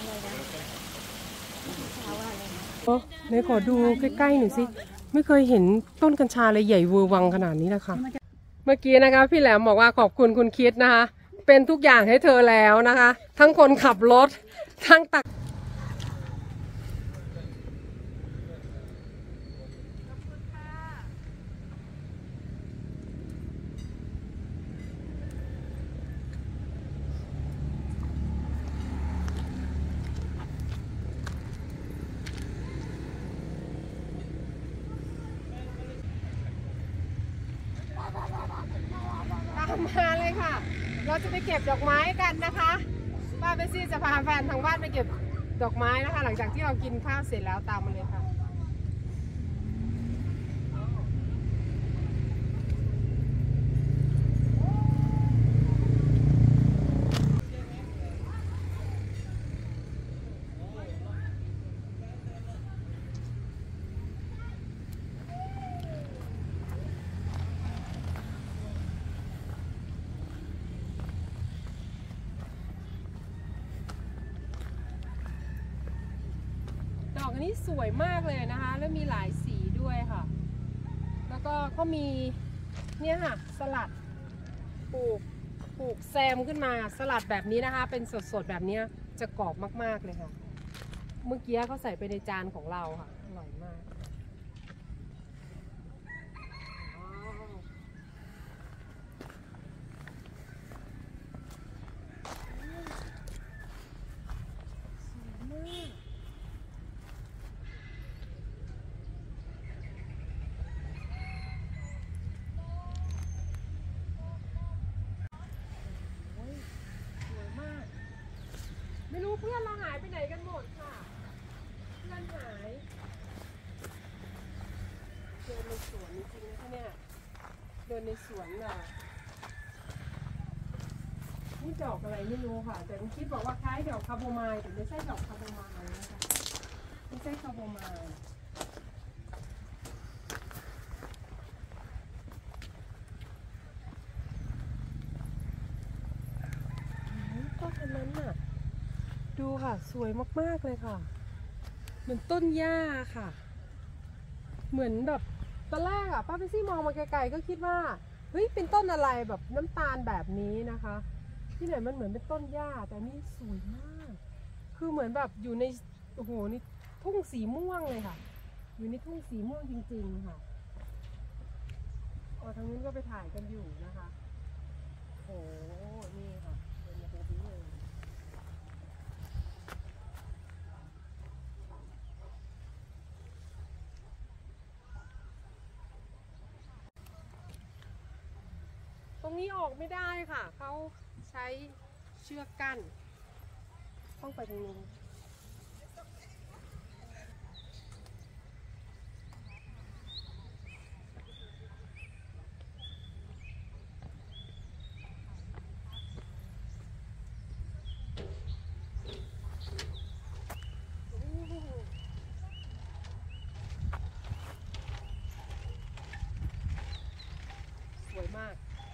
ไหนขอดูใกล้ๆหน่อยสิไม่เคยเห็นต้นกัญชาเลยใหญ่เวอร์วังขนาดนี้นะคะเมื่อกี้นะคะพี่แหลมบอกว่าขอบคุณคุณคิดนะคะเป็นทุกอย่างให้เธอแล้วนะคะทั้งคนขับรถทั้งตักตามมาเลยค่ะเราจะไปเก็บดอกไม้กันนะคะป้าเบสซี่จะพาแฟนทางบ้านไปเก็บดอกไม้นะคะหลังจากที่เรากินข้าวเสร็จแล้วตามมาเลยค่ะดอกอันนี้สวยมากเลยนะคะแล้วมีหลายสีด้วยค่ะแล้วก็เขามีเนี่ยค่ะสลัดปลูกแซมขึ้นมาสลัดแบบนี้นะคะเป็นสดๆแบบนี้จะกรอบมากๆเลยค่ะเมื่อกี้เขาใส่ไปในจานของเราค่ะอร่อยมากไม่รู้เพื่อนเราหายไปไหนกันหมดค่ะเพื่อนหายเดินในสวนจริงๆนะคะเนี่ยเดินในสวนน่ะนี่ดอกอะไรไม่รู้ค่ะแต่คุณคิดบอกว่าคล้ายดอกคาโบไมล์แต่ไม่ใช่ดอกคาโบไมล์นะคะไม่ใช่คาโบไมล์ต้นนั้นน่ะดูค่ะสวยมากๆเลยค่ะเหมือนต้นหญ้าค่ะเหมือนแบบตอนแรกอะป้าเปซี่มองมาไกลๆก็คิดว่าเฮ้ยเป็นต้นอะไรแบบน้ำตาลแบบนี้นะคะที่ไหนมันเหมือนเป็นต้นหญ้าแต่นี่สวยมากคือเหมือนแบบอยู่ในโอ้โหนี่ทุ่งสีม่วงเลยค่ะอยู่ในทุ่งสีม่วงจริงๆค่ะอ๋อทางนู้นก็ไปถ่ายกันอยู่นะคะโอ้นี่ค่ะเป็นแบบนี้เลยตรงนี้ออกไม่ได้ค่ะเขาใช้เชือกกั้นต้องไปตรงนู้นสวยมาก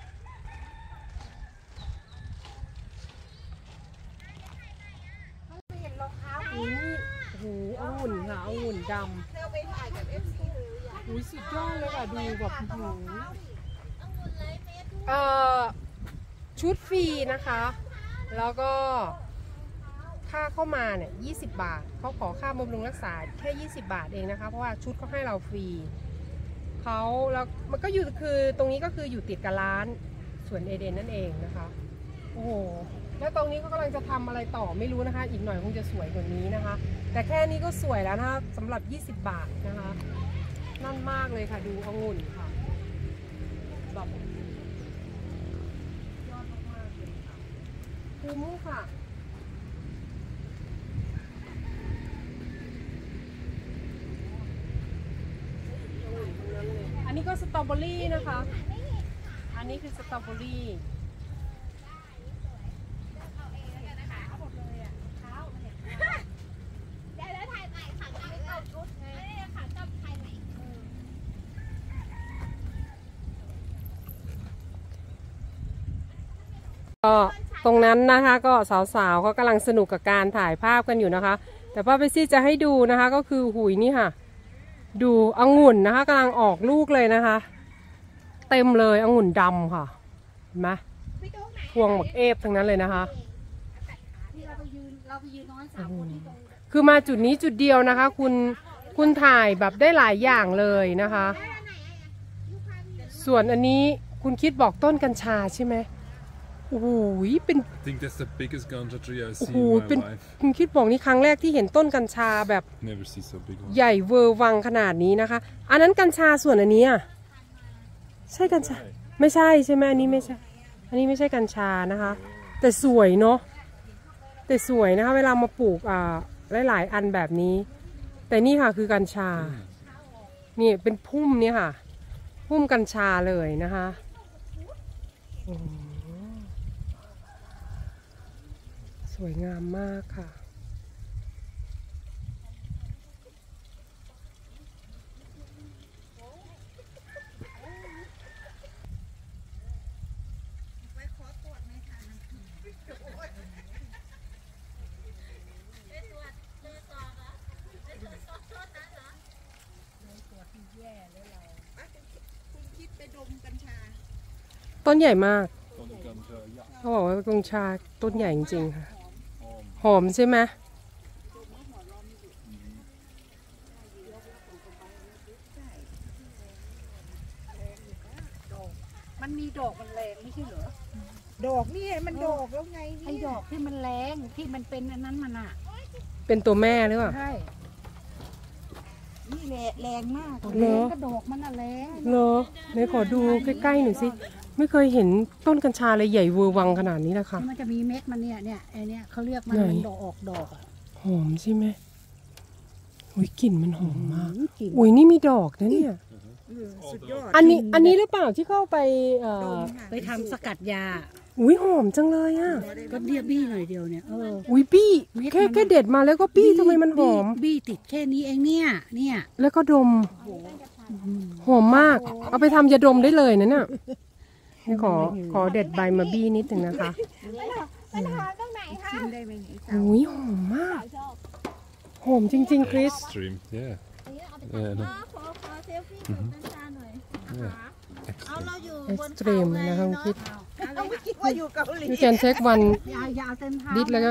นี่โอ้โหองุ่นค่ะองุ่นดำอุ้ยสุดยอดเลยค่ะดูแบบชุดฟรีนะคะแล้วก็ค่าเข้ามาเนี่ย20 บาทเขาขอค่าบำรุงรักษาแค่20 บาทเองนะคะเพราะว่าชุดเขาให้เราฟรีเขาแล้วมันก็อยู่คือตรงนี้ก็คืออยู่ติดกับร้านสวนเอเดนนั่นเองนะคะโอ้โหแล้วตรงนี้ก็กำลังจะทำอะไรต่อไม่รู้นะคะอีกหน่อยคงจะสวยกว่านี้นะคะแต่แค่นี้ก็สวยแล้วนะคะสำหรับ20 บาทนะคะนั่นมากเลยค่ะดูองุ่นค่ะแบบยอดมากๆเลยค่ะคุ้มค่ะอันนี้ก็สตรอเบอรี่นะคะอันนี้คือสตรอเบอรี่ก็ตรงนั้นนะคะก็สาวๆเขากำลังสนุกกับการถ่ายภาพกันอยู่นะคะแต่ป้าเปซี่จะให้ดูนะคะก็คือหุยนี่ค่ะดูองุ่นนะคะกำลังออกลูกเลยนะคะเต็มเลยองุ่นดำค่ะเห็นไหมพวงหมักเอฟทั้งนั้นเลยนะคะคือมาจุดนี้จุดเดียวนะคะคุณถ่ายแบบได้หลายอย่างเลยนะคะส่วนอันนี้คุณคิดบอกต้นกัญชาใช่ไหมโอ้โหเป็นโอ้โหเป็นคุณคิดบอกนี่ครั้งแรกที่เห็นต้นกัญชาแบบใหญ่เวอร์วังขนาดนี้นะคะอันนั้นกัญชาส่วนอันนี้ใช่กัญชาไม่ใช่ใช่ไหมอันนี้ไม่ใช่อันนี้ไม่ใช่กัญชานะคะแต่สวยเนาะแต่สวยนะคะเวลามาปลูกหลายๆอันแบบนี้แต่นี่ค่ะคือกัญชานี่เป็นพุ่มเนี่ยค่ะพุ่มกัญชาเลยนะคะสวยงามมากค่ะต้นใหญ่มากเขาบอกว่ากัญชาต้นใหญ่จริงๆค่ะหอมใช่ไหมมันมีดอกมันแรงไม่ใช่เหรอดอกนี่มันดอกแล้วไงไอ้ดอกที่มันแรงที่มันเป็นอันนั้นมันเป็นตัวแม่หรือเปล่าใช่นี่แรงมากแรงก็ดอกมันแรงเหรอไหนขอดูใกล้ๆหน่อยสิไม่เคยเห็นต้นกัญชาเลยใหญ่เวอร์วังขนาดนี้นะคะมันจะมีเม็ดมันเนี่ยไอเนี่ยเขาเรียกมันดอกออกดอกหอมใช่ไหมอุ้ยกลิ่นมันหอมมากอุ้ยนี่มีดอกนะเนี่ยสุดยอดอันนี้หรือเปล่าที่เข้าไปทำสกัดยาอุ้ยหอมจังเลยก็เดียบี้หน่อยเดียวเนี่ยอุ้ยบี้แค่เด็ดมาแล้วก็บี้ทำไมมันหอมบี้ติดแค่นี้เองเนี่ยแล้วก็ดมหอมมากเอาไปทำยาดมได้เลยนะเนี่ยขอเด็ดใบมาบี้นิดนึงนะคะมันหอมตรงไหนคะชิมได้ไหมอุ้ยหอมมากหอมจริงๆคริสขอเซลฟี่กับกัญชาหน่อยเอาเราอยู่บนเขาไงนะคะคิดเราไม่คิดว่าอยู่เกาหลีพี่แกนเช็ควันดิดแล้วก็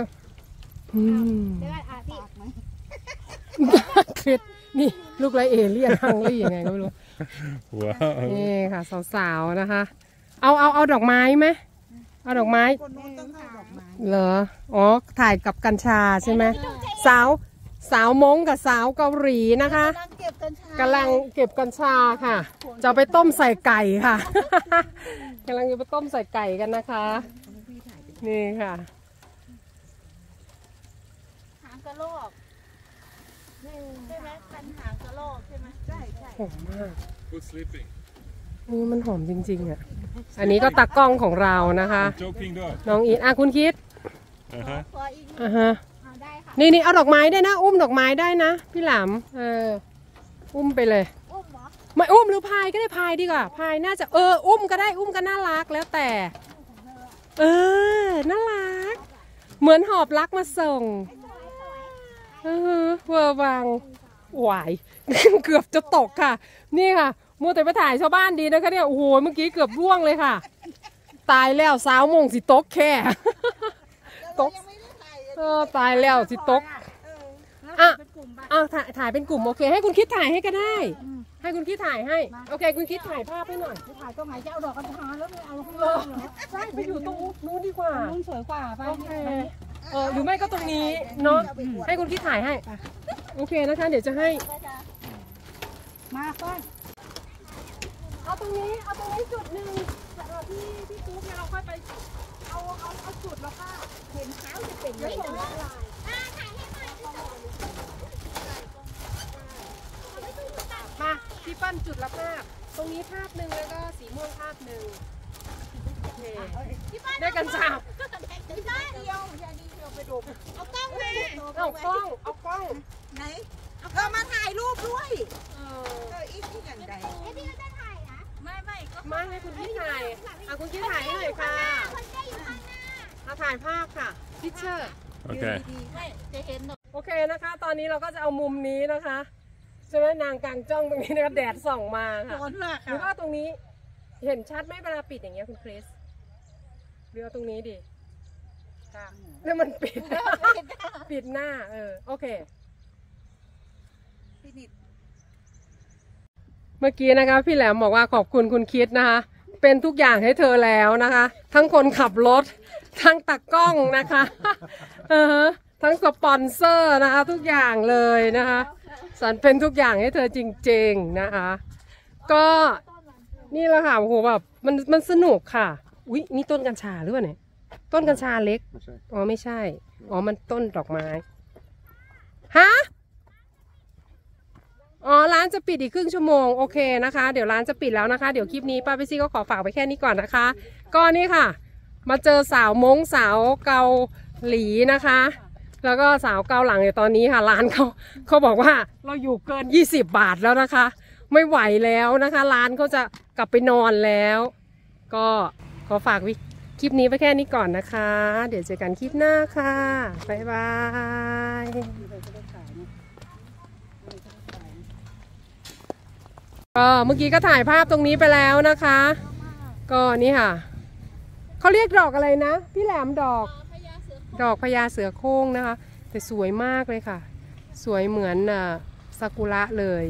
คริสนี่ลูกไรเอเลี่ยนฮังลี่ยังไงก็ไม่รู้ว้าวนี่ค่ะสาวๆนะคะเอาดอกไม้ไหมเอาดอกไม้เหรออ๋อถ่ายกับกัญชาใช่ไหมสาวมงกับสาวเกาหลีนะคะกำลังเก็บกัญชาค่ะจะไปต้มใส่ไก่ค่ะกำลังจะไปต้มใส่ไก่กันนะคะนี่ค่ะหางกระโหลกใช่ไหมพันหางกระโหลกใช่ไหมใช่หอมมากมันหอมจริงๆอ่ะอันนี้ก็ตากล้องของเรานะคะน้องอีทคุณคิดนี่เอาดอกไม้ได้นะอุ้มดอกไม้ได้นะพี่หลามอุ้มไปเลยไม่อุ้มหรือพายก็ได้พายดีกว่าพายน่าจะอุ้มก็ได้อุ้มก็น่ารักแล้วแต่น่ารักเหมือนหอบรักมาส่งเวอร์วังหวายเกือบจะตกค่ะนี่ค่ะมัวแต่ไปถ่ายชาวบ้านดีนะคะเนี่ยโอ้โหเมื่อกี้เกือบร่วงเลยค่ะตายแล้วสาวมงสิตกแค่ตกตายแล้วสิตกถ่ายเป็นกลุ่มโอเคให้คุณคิดถ่ายให้ก็ได้ให้คุณคิดถ่ายให้โอเคคุณคิดถ่ายภาพให้หน่อยถ่ายตรงไหนจะเอาดอกกัญชาแล้วไม่เอาข้างนอกเหรอใช่ไปอยู่ตรงนู้นดีกว่านู้นสวยกว่าไปโอเคหรือไม่ก็ตรงนี้เนาะให้คุณคิดถ่ายให้โอเคนะคะเดี๋ยวจะให้มาก่อนเอาตรงนี้จุดหนึ่งที่ปุ๊บเนี่ยเราค่อยไปเอาจุดแล้วค่ะเห็นเท้าจะเป็นเลยถ่ายให้หน่อยมาพี่ปั้นจุดละภาพตรงนี้ภาพหนึ่งแล้วก็สีม่วงภาพหนึ่งได้กันฉากเดียวไปดูเอากล้องมาเอากล้องไหนมาถ่ายรูปด้วยอีกที่อย่างใดพี่ก็จะถ่ายนะไม่ให้คุณพี่ถ่ายคุณพี่ถ่ายให้หน่อยค่ะถ่ายภาพค่ะพิเชอร์ Okay. ไม่จะเห็นหรอกโอเคนะคะ ตอนนี้เราก็จะเอามุมนี้นะคะใช่ไหมนางกลางจ้องตรงนี้นะคะแดดส่องมาค่ะร้อนมากหรือค่ะว่าตรงนี้เห็นชัดไหมเวลาปิดอย่างเงี้ยคุณคริสหรือเอาตรงนี้ดิกลางหัวแล้วมันปิด ปิดหน้าโอเคพี่นิดเมื่อกี้นะคะพี่แหลมบอกว่าขอบคุณคุณคิดนะคะเป็นทุกอย่างให้เธอแล้วนะคะ ทั้งคนขับรถทั้งตากล้องนะคะทั้งสปอนเซอร์นะคะ ทุกอย่างเลยนะคะสันเป็นทุกอย่างให้เธอจริงๆนะคะ ก็นี่แหละค่ะโอ้โหแบบมันสนุกค่ะอุ๊ยนี่ต้นกัญชาหรือเปล่าเนี่ยต้นกัญชาเล็กอ๋อไม่ใช่อ๋อมันต้นดอกไม้ฮะอ๋อร้านจะปิดอีกครึ่งชั่วโมงโอเคนะคะเดี๋ยวร้านจะปิดแล้วนะคะเดี๋ยวคลิปนี้ป้าพิซี่ก็ขอฝากไปแค่นี้ก่อนนะคะก็นี่ค่ะมาเจอสาวม้งสาวเกาหลีนะคะแล้วก็สาวเกาหลังในตอนนี้ค่ะร้านเขาบอกว่าเราอยู่เกิน20 บาทแล้วนะคะไม่ไหวแล้วนะคะร้านเขาจะกลับไปนอนแล้วก็ขอฝากคลิปนี้ไปแค่นี้ก่อนนะคะเดี๋ยวเจอกันคลิปหน้าค่ะบ๊ายบายก็เมื่อกี้ก็ถ่ายภาพตรงนี้ไปแล้วนะคะก็นี่ค่ะเขาเรียกดอกอะไรนะพี่แหลมดอกพญาเสือโคร่งนะคะแต่สวยมากเลยค่ะสวยเหมือนซากุระเลย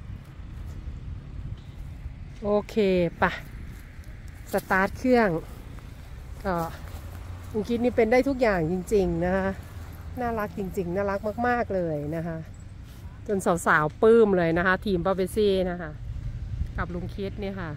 โอเคปะสตาร์ทเครื่องก็คุณคิดนี่เป็นได้ทุกอย่างจริงๆนะคะน่ารักจริงๆน่ารักมากๆเลยนะคะจนสาวๆปลื้มเลยนะคะทีมป้าเบซี่นะคะกับลุงคิดเนี่ยค่ะ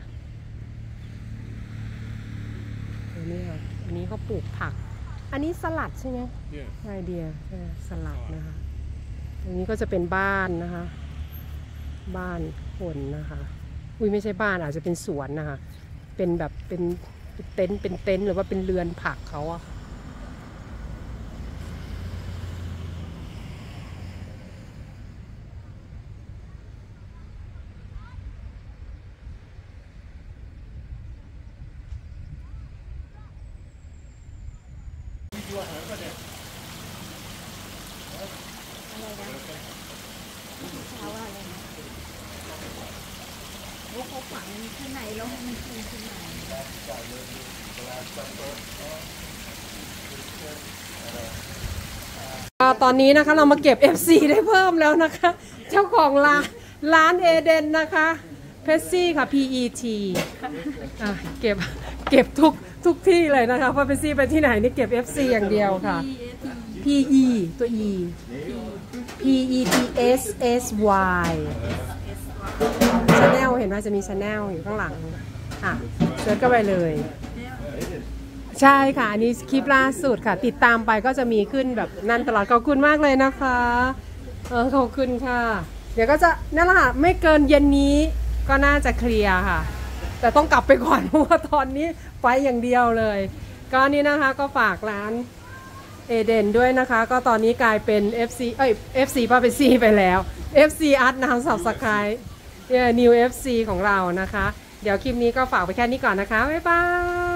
อันนี้ค่ะอันนี้เขาปลูกผักอันนี้สลัดใช่ไหมไอเดียสลัดนะคะอันนี้ก็จะเป็นบ้านนะคะบ้านคนนะคะอุ้ยไม่ใช่บ้านอาจจะเป็นสวนนะคะเป็นแบบเป็นเต็นท์หรือว่าเป็นเรือนผักเขาอะเขาฝังข้างในแล้วมันคืนขึ้นมาตอนนี้นะคะเรามาเก็บ FC ได้เพิ่มแล้วนะคะเจ้าของร้านเอเดนนะคะเพสซี่ค่ะ PET เก็บทุกที่เลยนะคะเพราะเพสซี่ไปที่ไหนนี่เก็บ FC อย่างเดียวค่ะ PE ตัว E PETSSY Channel เห็นไหมจะมี Channel อยู่ข้างหลังเซิร์ชก็ไปเลยใช่ค่ะอันนี้คลิปล่าสุดค่ะติดตามไปก็จะมีขึ้นแบบนั่นตลอดขอบคุณมากเลยนะคะขอบคุณค่ะเดี๋ยวก็จะนั่นแหละค่ะไม่เกินเย็นนี้ก็น่าจะเคลียร์ค่ะแต่ต้องกลับไปก่อนเพราะว่าตอนนี้ไฟอย่างเดียวเลยก็นี่นะคะก็ฝากร้านเอเดนด้วยนะคะก็ตอนนี้กลายเป็น FC ป้าเปซี่ไปแล้ว FC อัดนามSubscribe New FC ของเรานะคะเดี๋ยวคลิปนี้ก็ฝากไปแค่นี้ก่อนนะคะบ๊ายบาย